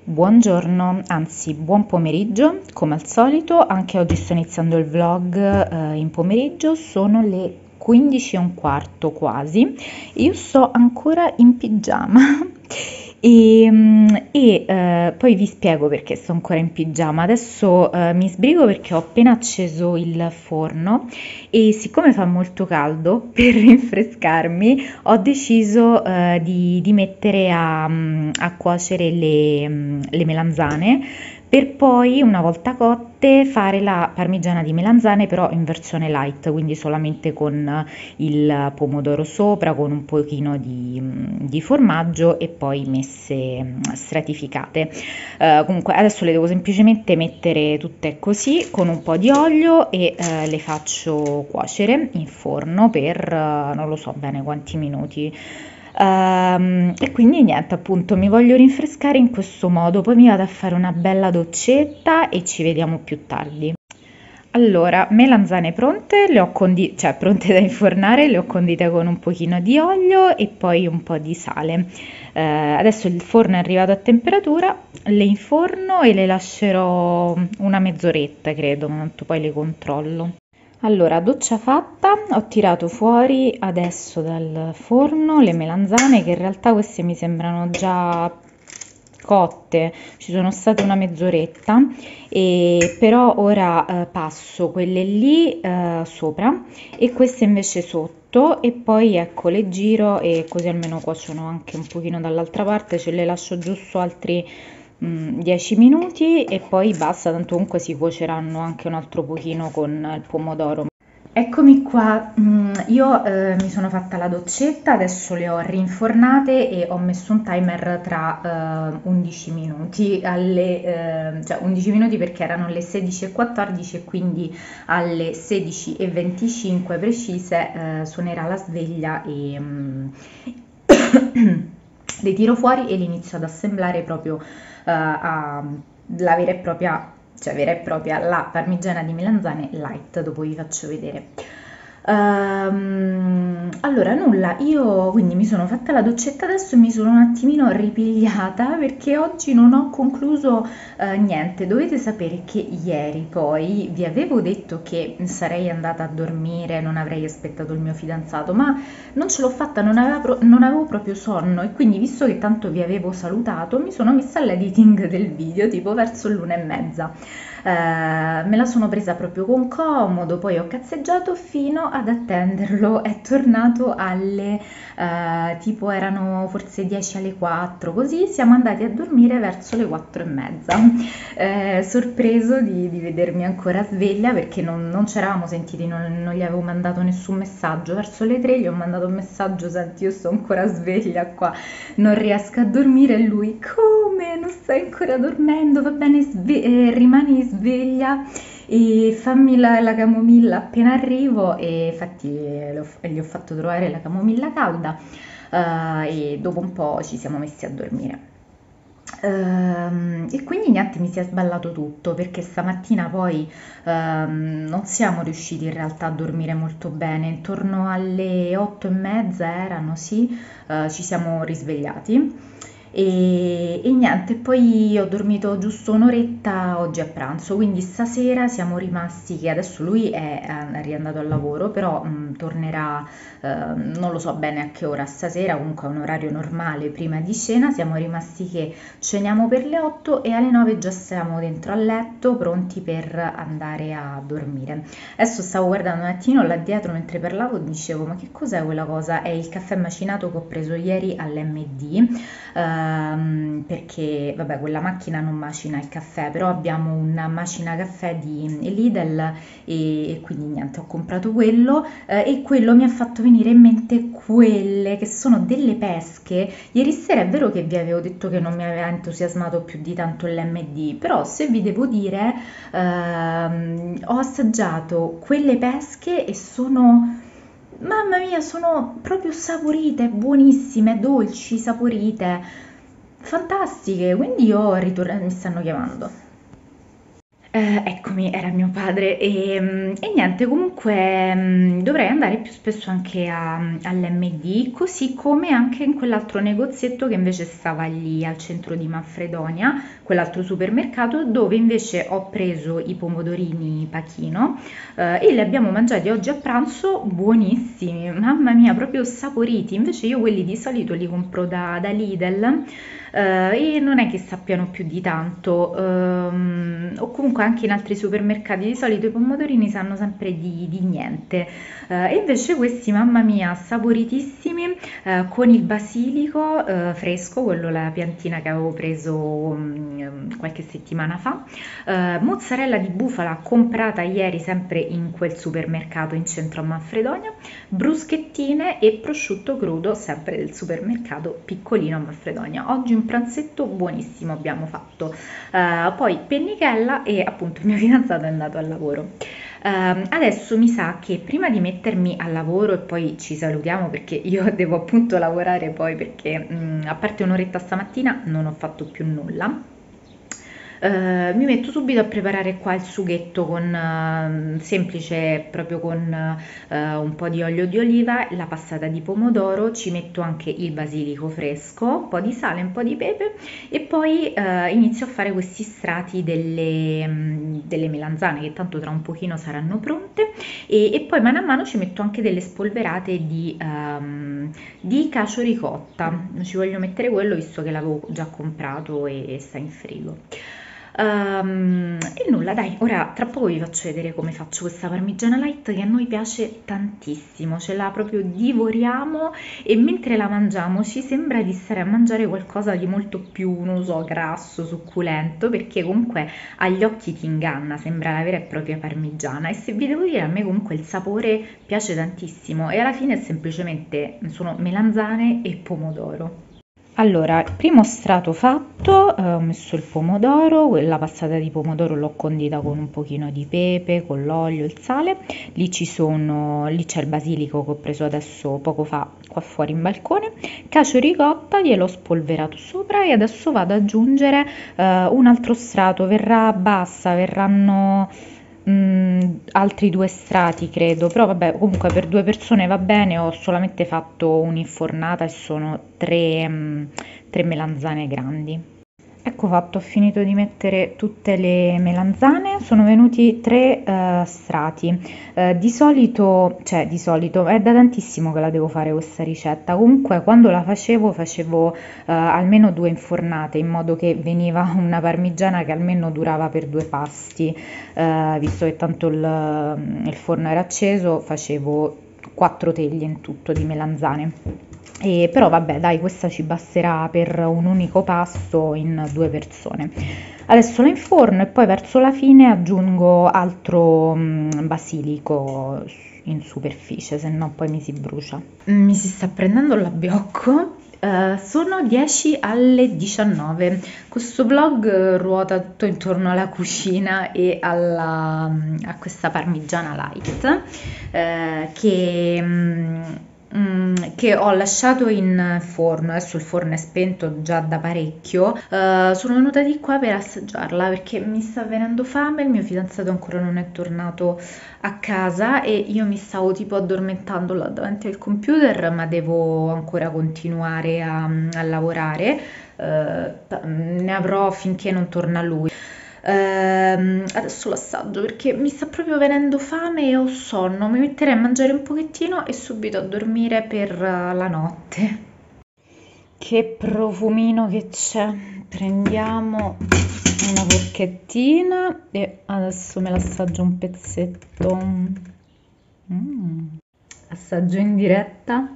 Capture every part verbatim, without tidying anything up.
Buongiorno, anzi buon pomeriggio, come al solito, anche oggi sto iniziando il vlog eh, in pomeriggio, sono le quindici e un quarto quasi, io sto ancora in pigiama e, mm, e, eh, poi vi spiego perché sto ancora in pigiama. Adesso eh, mi sbrigo perché ho appena acceso il forno e siccome fa molto caldo, per rinfrescarmi ho deciso eh, di, di mettere a, mm, a cuocere le, mm, le melanzane per poi, una volta cotte, fare la parmigiana di melanzane però in versione light, quindi solamente con il pomodoro sopra, con un pochino di, mm, di formaggio e poi messe mm, stratificate. Eh, comunque adesso le devo semplicemente mettere tutte così con un po' di olio e eh, le faccio cuocere in forno per eh, non lo so bene quanti minuti. Ehm, e quindi niente, appunto, mi voglio rinfrescare in questo modo, poi mi vado a fare una bella doccetta e ci vediamo più tardi. Allora, melanzane pronte, le ho condi- cioè pronte da infornare, le ho condite con un pochino di olio e poi un po' di sale. Eh, adesso il forno è arrivato a temperatura, le inforno e le lascerò una mezz'oretta, credo, ma tanto poi le controllo. Allora, doccia fatta, ho tirato fuori adesso dal forno le melanzane, che in realtà queste mi sembrano già cotte, ci sono state una mezz'oretta, e però ora eh, passo quelle lì eh, sopra e queste invece sotto e poi ecco le giro e così almeno cuociono anche un pochino dall'altra parte, ce le lascio giusto altri mm, dieci minuti e poi basta, tanto comunque si cuoceranno anche un altro pochino con il pomodoro. Eccomi qua, mm, io eh, mi sono fatta la doccetta, adesso le ho rinfornate e ho messo un timer tra eh, undici minuti, alle, eh, cioè undici minuti perché erano le sedici e quattordici e quindi alle sedici e venticinque precise eh, suonerà la sveglia e mm, le tiro fuori e li inizio ad assemblare proprio eh, a la vera e propria, cioè vera e propria la parmigiana di melanzane light, dopo vi faccio vedere. Ehm, allora nulla, io quindi mi sono fatta la doccetta adesso e mi sono un attimino ripigliata perché oggi non ho concluso eh, niente. Dovete sapere che ieri poi vi avevo detto che sarei andata a dormire, non avrei aspettato il mio fidanzato, ma non ce l'ho fatta, non aveva pro- non avevo proprio sonno e quindi visto che tanto vi avevo salutato mi sono messa all'editing del video tipo verso l'una e mezza. Eh, me la sono presa proprio con comodo, poi ho cazzeggiato fino ad attenderlo, è tornato alle eh, tipo erano forse dieci alle quattro, così siamo andati a dormire verso le quattro e mezza. Eh, sorpreso di, di vedermi ancora sveglia perché non, non ci eravamo sentiti, non, non gli avevo mandato nessun messaggio. Verso le tre gli ho mandato un messaggio: senti, io sto ancora sveglia qua, non riesco a dormire. E lui: come? Non stai ancora dormendo? Va bene, sve- eh, rimani sveglia e fammi la, la camomilla appena arrivo. E infatti eh, le ho- gli ho fatto trovare la camomilla calda eh, e dopo un po' ci siamo messi a dormire. Ehm, e quindi niente, mi si è sballato tutto perché stamattina poi ehm, non siamo riusciti in realtà a dormire molto bene, intorno alle otto e mezza erano, sì, eh, ci siamo risvegliati e, e niente, poi ho dormito giusto un'oretta oggi a pranzo, quindi stasera siamo rimasti, che adesso lui è, è riandato al lavoro, però mh, tornerà, eh, non lo so bene a che ora stasera, comunque a un orario normale prima di cena, siamo rimasti che ceniamo per le otto e alle nove già siamo dentro al letto pronti per andare a dormire. Adesso stavo guardando un attimo là dietro mentre parlavo, dicevo: ma che cos'è quella cosa? È il caffè macinato che ho preso ieri all'M D, ehm, perché vabbè, quella macchina non macina il caffè, però abbiamo una macina caffè di Lidl e, e quindi niente, ho comprato quello eh, e quello mi ha fatto venire in mente quelle che sono delle pesche. Ieri sera è vero che vi avevo detto che non mi aveva entusiasmato più di tanto l'M D, però se vi devo dire, ehm, ho assaggiato quelle pesche e sono, mamma mia, sono proprio saporite, buonissime, dolci, saporite, fantastiche. Quindi io ritorno, mi stanno chiamando. Eh, eccomi, era mio padre e, mm, e niente, comunque mm, dovrei andare più spesso anche a- all'M D, così come anche in quell'altro negozietto che invece stava lì al centro di Manfredonia, quell'altro supermercato dove invece ho preso i pomodorini Pachino eh, e li abbiamo mangiati oggi a pranzo buonissimi, mamma mia, proprio saporiti. Invece io quelli di solito li compro da, da Lidl eh, e non è che sappiano più di tanto, ehm, o comunque anche in altri supermercati di solito i pomodorini sanno sempre di, di niente. Eh, e invece questi, mamma mia, saporitissimi, eh, con il basilico eh, fresco, quello la piantina che avevo preso mm, qualche settimana fa, eh, mozzarella di bufala comprata ieri sempre in quel supermercato in centro a Manfredonia, bruschettine e prosciutto crudo sempre del supermercato piccolino a Manfredonia. Oggi un pranzetto buonissimo abbiamo fatto. Eh, poi pennichella e appunto il mio fidanzato è andato al lavoro. Ehm, adesso mi sa che prima di mettermi al lavoro e poi ci salutiamo perché io devo appunto lavorare poi perché mh, a parte un'oretta stamattina non ho fatto più nulla. Eh, mi metto subito a preparare qua il sughetto con eh, semplice proprio con eh, un po' di olio di oliva, la passata di pomodoro, ci metto anche il basilico fresco, un po' di sale, un po' di pepe e poi eh, inizio a fare questi strati delle, mm, delle melanzane che tanto tra un pochino saranno pronte e, e poi mano a mano ci metto anche delle spolverate di, ehm, di cacio ricotta. Ci voglio mettere quello visto che l'avevo già comprato e, e sta in frigo. Ehm, e nulla, dai, ora tra poco vi faccio vedere come faccio questa parmigiana light che a noi piace tantissimo, ce la proprio divoriamo e mentre la mangiamo ci sembra di stare a mangiare qualcosa di molto più, non lo so, grasso, succulento, perché comunque agli occhi ti inganna, sembra la vera e propria parmigiana e se vi devo dire a me comunque il sapore piace tantissimo e alla fine è semplicemente sono melanzane e pomodoro. Allora, il primo strato fatto, eh, ho messo il pomodoro, la passata di pomodoro l'ho condita con un pochino di pepe, con l'olio, il sale, lì ci sono, lì c'è il basilico che ho preso adesso poco fa qua fuori in balcone, cacio ricotta, gliel'ho spolverato sopra e adesso vado ad aggiungere eh, un altro strato, verrà bassa, verranno mm, altri due strati credo, però vabbè comunque per due persone va bene, ho solamente fatto un'infornata e sono tre, mm, tre melanzane grandi. Ecco fatto, ho finito di mettere tutte le melanzane, sono venuti tre eh, strati. Eh, di solito, cioè di solito, è da tantissimo che la devo fare questa ricetta, comunque quando la facevo facevo eh, almeno due infornate in modo che veniva una parmigiana che almeno durava per due pasti, eh, visto che tanto il, il forno era acceso, facevo quattro teglie in tutto di melanzane. E però vabbè, dai, questa ci basterà per un unico pasto in due persone. Adesso la inforno e poi verso la fine aggiungo altro mm, basilico in superficie, se no poi mi si brucia. Mi si sta prendendo l'abbiocco. Eh, sono dieci alle diciannove. Questo vlog eh, ruota tutto intorno alla cucina e alla, a questa parmigiana light eh, che, mm, mm, che ho lasciato in forno. Adesso il forno è spento già da parecchio. Eh, sono venuta di qua per assaggiarla perché mi sta venendo fame, il mio fidanzato ancora non è tornato a casa e io mi stavo tipo addormentando là davanti al computer, ma devo ancora continuare a, a lavorare. Eh, ta- ne avrò finché non torna lui. Ehm, adesso l'assaggio perché mi sta proprio venendo fame e ho sonno. Mi metterei a mangiare un pochettino e subito a dormire per eh, la notte. Che profumino che c'è! Prendiamo una forchettina e adesso me l'assaggio un pezzetto. Mm. Assaggio in diretta.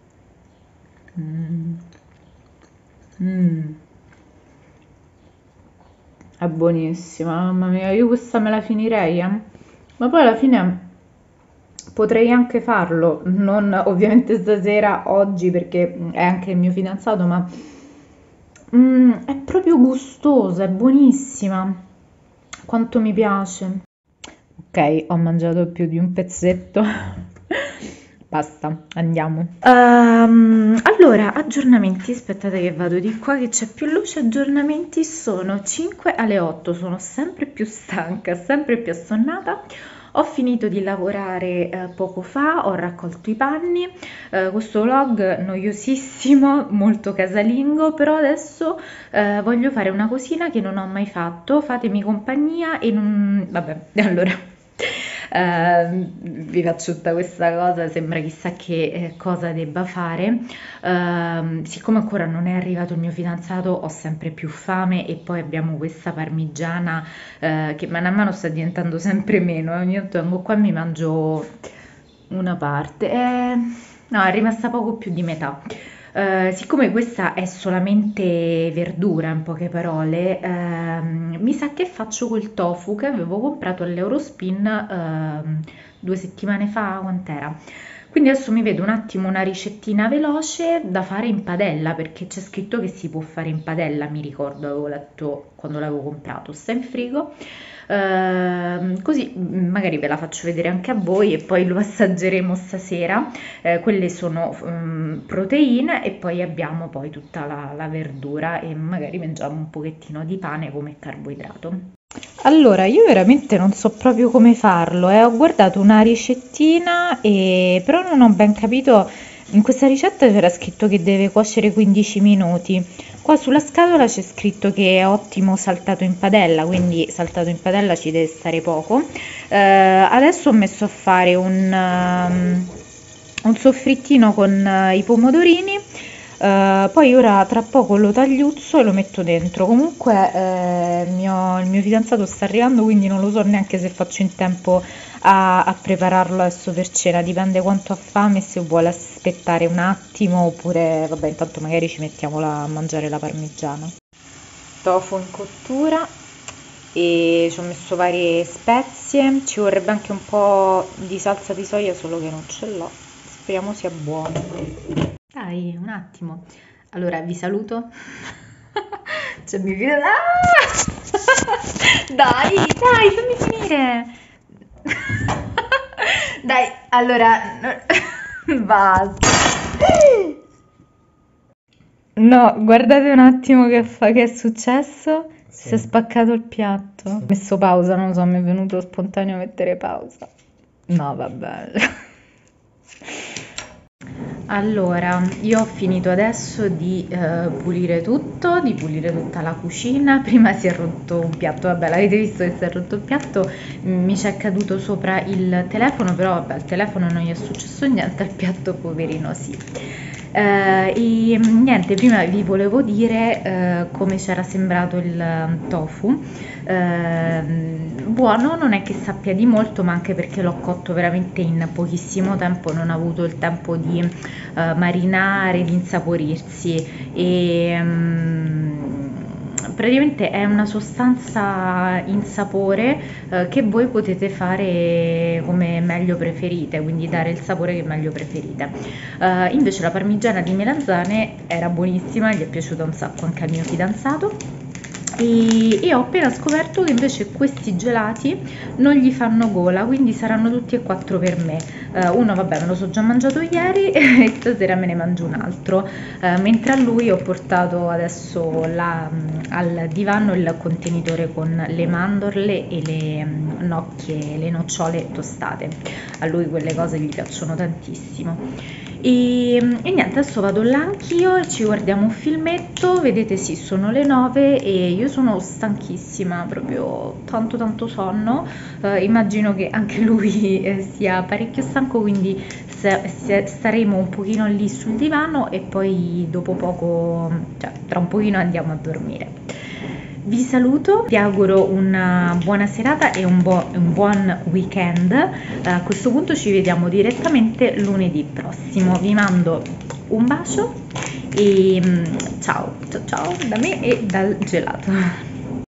Mm. Mm. È buonissima, mamma mia, io questa me la finirei, eh. Ma poi alla fine potrei anche farlo, non ovviamente stasera, oggi, perché mm, è anche il mio fidanzato, ma mm, è proprio gustosa, è buonissima. Quanto mi piace. Ok, ho mangiato più di un pezzetto, basta, andiamo. Ehm, allora, aggiornamenti, aspettate che vado di qua che c'è più luce. Aggiornamenti, sono cinque alle otto, sono sempre più stanca, sempre più assonnata. Ho finito di lavorare eh, poco fa, ho raccolto i panni, eh, questo vlog noiosissimo, molto casalingo, però adesso eh, voglio fare una cosina che non ho mai fatto, fatemi compagnia e non... vabbè, allora... Uh, vi faccio tutta questa cosa, sembra chissà che eh, cosa debba fare. Uh, siccome ancora non è arrivato il mio fidanzato, ho sempre più fame e poi abbiamo questa parmigiana uh, che man mano sta diventando sempre meno. Ogni tanto vengo qua e mi mangio una parte, eh, no, è rimasta poco più di metà. Uh, siccome questa è solamente verdura, in poche parole, ehm, mi sa che faccio quel tofu che avevo comprato all'Eurospin ehm, due settimane fa, quant'era? Quindi adesso mi vedo un attimo una ricettina veloce da fare in padella, perché c'è scritto che si può fare in padella, mi ricordo, avevo letto quando l'avevo comprato, sta in frigo. Uh, così magari ve la faccio vedere anche a voi e poi lo assaggeremo stasera. Uh, quelle sono um, proteine e poi abbiamo poi tutta la, la verdura e magari mangiamo un pochettino di pane come carboidrato. Allora, io veramente non so proprio come farlo, eh. Ho guardato una ricettina e però non ho ben capito. In questa ricetta c'era scritto che deve cuocere quindici minuti. Qua sulla scatola c'è scritto che è ottimo saltato in padella, quindi saltato in padella ci deve stare poco. Eh, adesso ho messo a fare un, um, un soffrittino con uh, i pomodorini. Uh, poi ora tra poco lo tagliuzzo e lo metto dentro. Comunque eh, il, mio, il mio fidanzato sta arrivando, quindi non lo so neanche se faccio in tempo a, a prepararlo adesso per cena, dipende quanto ha fame, se vuole aspettare un attimo oppure vabbè, intanto magari ci mettiamo la, a mangiare la parmigiana. Tofu in cottura e ci ho messo varie spezie, ci vorrebbe anche un po' di salsa di soia, solo che non ce l'ho, speriamo sia buono. Dai, un attimo. Allora, vi saluto. Cioè, mi vedo... Ah! Dai, dai, fammi finire. Dai, allora... Basta. No, guardate un attimo che, fa, che è successo. Sì. Si è spaccato il piatto. Ho messo pausa, non lo so, mi è venuto spontaneo mettere pausa. No, vabbè. Allora, io ho finito adesso di eh, pulire tutto, di pulire tutta la cucina. Prima si è rotto un piatto, vabbè, l'avete visto che si è rotto il piatto, mi ci è caduto sopra il telefono, però vabbè, al telefono non gli è successo niente, al piatto poverino sì. Eh, e niente, prima vi volevo dire eh, come c'era sembrato il tofu. Eh, buono, non è che sappia di molto, ma anche perché l'ho cotto veramente in pochissimo tempo, non ho avuto il tempo di eh, marinare, di insaporirsi e um, praticamente è una sostanza in sapore eh, che voi potete fare come meglio preferite, quindi dare il sapore che meglio preferite. Uh, invece la parmigiana di melanzane era buonissima, gli è piaciuta un sacco anche al mio fidanzato. E, e ho appena scoperto che invece questi gelati non gli fanno gola, quindi saranno tutti e quattro per me. Uh, uno vabbè me lo so già mangiato ieri e stasera me ne mangio un altro, uh, mentre a lui ho portato adesso la, al divano il contenitore con le mandorle e le um, nocche, le nocciole tostate. A lui quelle cose gli piacciono tantissimo. E, e niente, adesso vado là anch'io e ci guardiamo un filmetto. Vedete, sì, sono le nove e io sono stanchissima, proprio tanto tanto sonno. Eh, immagino che anche lui eh, sia parecchio stanco, quindi se, se staremo un pochino lì sul divano e poi dopo poco, cioè tra un pochino andiamo a dormire. Vi saluto, vi auguro una buona serata e un, bu un buon weekend. Uh, a questo punto ci vediamo direttamente lunedì prossimo. Vi mando un bacio e um, ciao, ciao ciao da me e dal gelato.